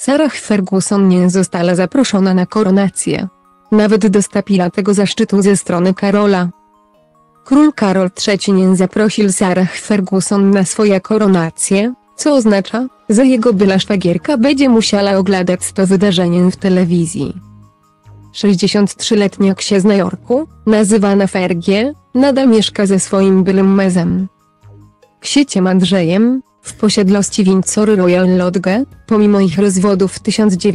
Sarah Ferguson nie została zaproszona na koronację. Nawet dostąpiła tego zaszczytu ze strony Karola. Król Karol III nie zaprosił Sarah Ferguson na swoją koronację, co oznacza, że jego była szwagierka będzie musiała oglądać to wydarzenie w telewizji. 63-letnia księżna Yorku, nazywana Fergie, nadal mieszka ze swoim byłym mężem, księciem Andrzejem, w posiadłości Windsor Royal Lodge, pomimo ich rozwodu w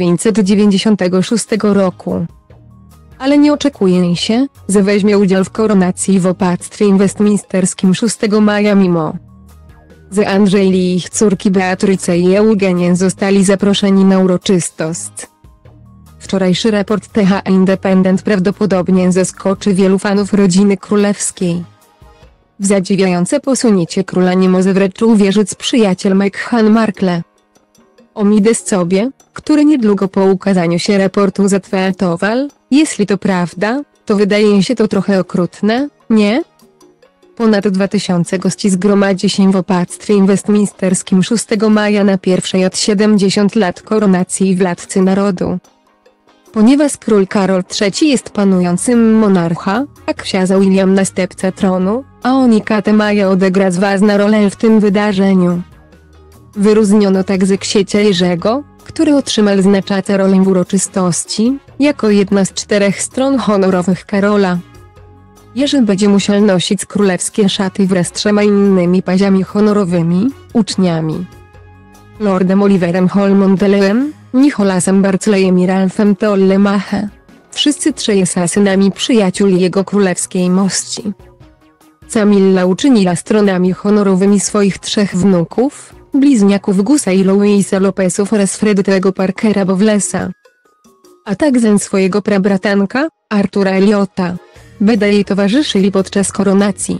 1996 roku. Ale nie oczekuje się, że weźmie udział w koronacji w opactwie westminsterskim 6 maja mimo że Andrzej i ich córki Beatryce i Eugenie zostali zaproszeni na uroczystość. Wczorajszy raport TH Independent prawdopodobnie zaskoczy wielu fanów rodziny królewskiej. W zadziwiające posunięcie króla nie może wręcz uwierzyć przyjaciel Meghan Markle. Omides sobie, który niedługo po ukazaniu się raportu zatwierdzował, jeśli to prawda, to wydaje się to trochę okrutne, nie? Ponad 2000 gości zgromadzi się w opactwie westminsterskim 6 maja na pierwszej od 70 lat koronacji władcy narodu. Ponieważ król Karol III jest panującym monarcha, a książę William następca tronu, a oni Kate mają odegrać ważną rolę w tym wydarzeniu. Wyróżniono także księcia Jerzego, który otrzymał znaczącą rolę w uroczystości, jako jedna z 4 stron honorowych Karola. Jerzy będzie musiał nosić królewskie szaty wraz z 3 innymi paziami honorowymi, uczniami. Lordem Oliverem Holmondelem, Nicholasem Barclayem i Ralphem Tollemache. Wszyscy 3 są synami przyjaciół jego królewskiej mości. Camilla uczyniła stronami honorowymi swoich 3 wnuków, bliźniaków Gusa i Louisa Lopezów oraz Frederiego Parkera Bowlesa. A także swojego prabratanka, Artura Eliota. Będą jej towarzyszyli podczas koronacji.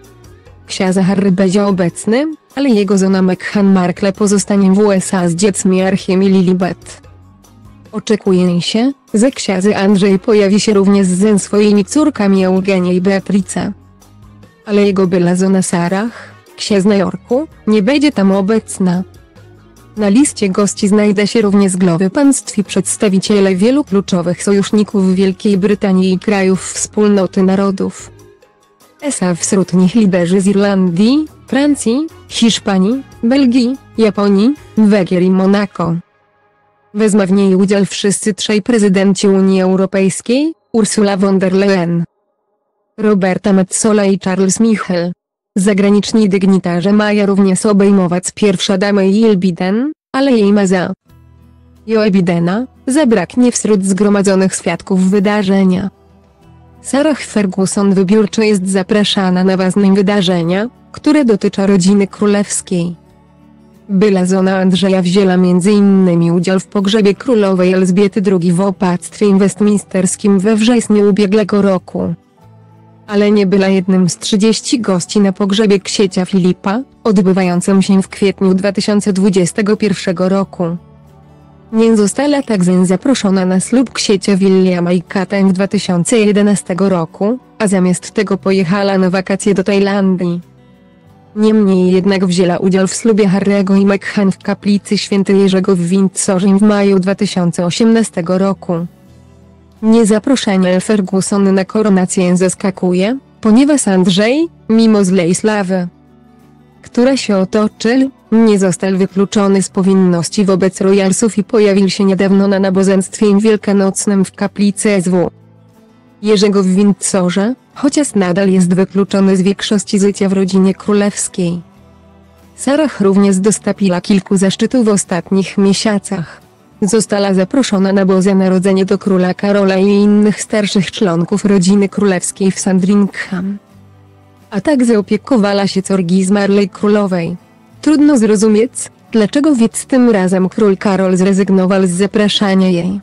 Książę Harry będzie obecny, ale jego żona Meghan Markle pozostanie w USA z dziećmi Archiem i Lilibet. Oczekuje się, że książę Andrzej pojawi się również ze swoimi córkami Eugenie i Beatrice. Ale jego była żona Sarah, księżna Yorku, nie będzie tam obecna. Na liście gości znajdzie się również głowy państw i przedstawiciele wielu kluczowych sojuszników Wielkiej Brytanii i krajów Wspólnoty Narodów. Wśród nich liderzy z Irlandii, Francji, Hiszpanii, Belgii, Japonii, Węgier i Monako. Wezmą w niej udział wszyscy 3 prezydenci Unii Europejskiej, Ursula von der Leyen, Roberta Metsola i Charles Michel. Zagraniczni dygnitarze mają również obejmować pierwsza dama Jill Biden, ale jej męża Joe Bidena zabraknie wśród zgromadzonych świadków wydarzenia. Sarah Ferguson wybiórczo jest zapraszana na ważne wydarzenia, które dotyczą rodziny królewskiej. Była żona Andrzeja wzięła m.in. udział w pogrzebie królowej Elżbiety II w opactwie westminsterskim we wrześniu ubiegłego roku. Ale nie była jednym z 30 gości na pogrzebie księcia Filipa, odbywającym się w kwietniu 2021 roku. Nie została także zaproszona na ślub księcia Williama i Kate w 2011 roku, a zamiast tego pojechała na wakacje do Tajlandii. Niemniej jednak wzięła udział w ślubie Harry'ego i Meghan w kaplicy Święty Jerzego w Windsorze w maju 2018 roku. Niezaproszenie Ferguson na koronację zaskakuje, ponieważ Andrzej, mimo złej sławy, która się otoczył, nie został wykluczony z powinności wobec royalsów i pojawił się niedawno na nabożeństwie wielkanocnym w kaplicy SW Jerzego w Windsorze, chociaż nadal jest wykluczony z większości życia w rodzinie królewskiej. Sarah również dostąpiła kilku zaszczytów w ostatnich miesiącach. Została zaproszona na Boże Narodzenie do króla Karola i innych starszych członków rodziny królewskiej w Sandringham. A także opiekowała się córką zmarłej królowej. Trudno zrozumieć, dlaczego więc tym razem król Karol zrezygnował z zapraszania jej.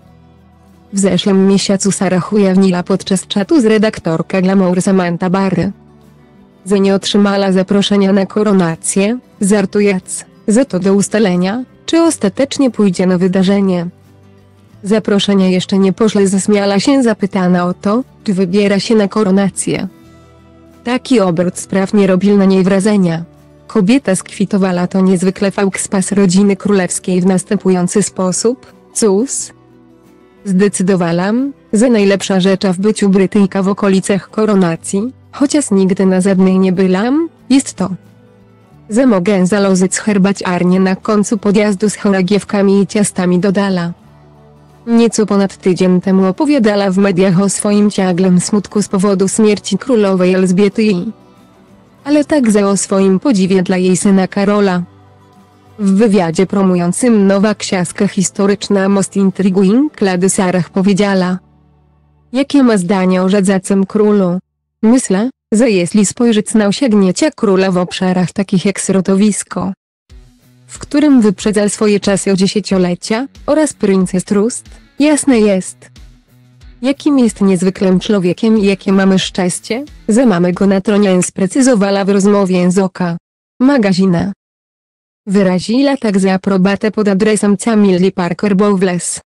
W zeszłym miesiącu Sarah ujawniła podczas czatu z redaktorką Glamour Samantha Barry, że nie otrzymała zaproszenia na koronację, żartując, że to do ustalenia, czy ostatecznie pójdzie na wydarzenie. Zaproszenia jeszcze nie poszły, zasmiała się zapytana o to, czy wybiera się na koronację. Taki obrót spraw nie robił na niej wrażenia. Kobieta skwitowała to niezwykle fałkspas rodziny królewskiej w następujący sposób: Cóż? Zdecydowałam, że najlepsza rzecz w byciu Brytyjka w okolicach koronacji, chociaż nigdy na żadnej nie byłam, jest to, że mogę zalożyć herbaciarnię na końcu podjazdu z chorągiewkami i ciastami, dodala. Nieco ponad tydzień temu opowiadała w mediach o swoim ciągłym smutku z powodu śmierci królowej Elżbiety i ale także o swoim podziwie dla jej syna Karola. W wywiadzie promującym nowa książka historyczna Most Intriguing Lady Sarah powiedziała: jakie ma zdanie o rzadzacym królu? Myślę, że jeśli spojrzeć na osiągnięcia króla w obszarach takich jak środowisko, w którym wyprzedzał swoje czasy o dziesięciolecia, oraz Princess Trust, jasne jest, jakim jest niezwykłym człowiekiem i jakie mamy szczęście, że mamy go na tronie, sprecyzowała w rozmowie z Oka Magazine. Wyrazila także aprobatę pod adresem Camilli Parker Bowles.